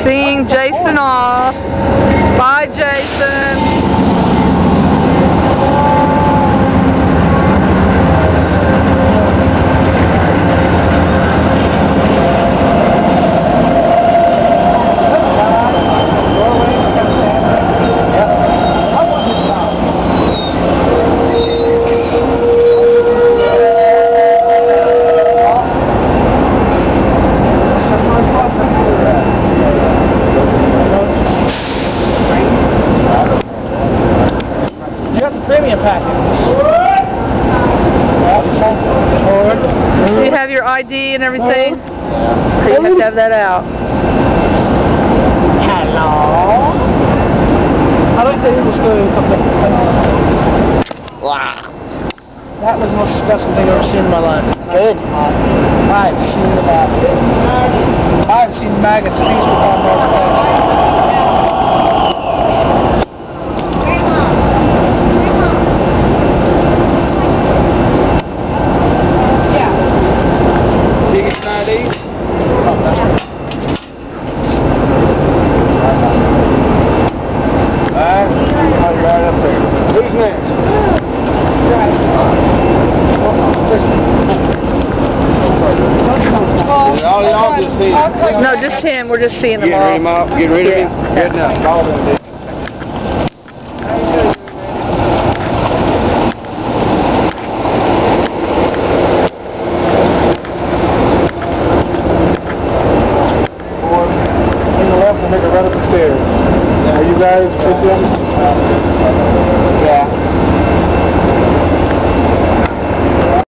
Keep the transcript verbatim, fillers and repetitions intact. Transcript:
Seeing Jason off. Bye, Jason. Premium package. Do you have your I D and everything? So you have to have that out. Hello. I don't think it was good. Wow. That was the most disgusting thing I've ever seen in my life. Good. I've seen about I've seen maggots feast upon those things. Who's next? All y'all just see him. No, just him. We're just seeing them Get all. him out. Get rid of him. Yeah. Good enough. Call him, dude. On the left, we'll make it right up the stairs. Are you guys with them? Yeah.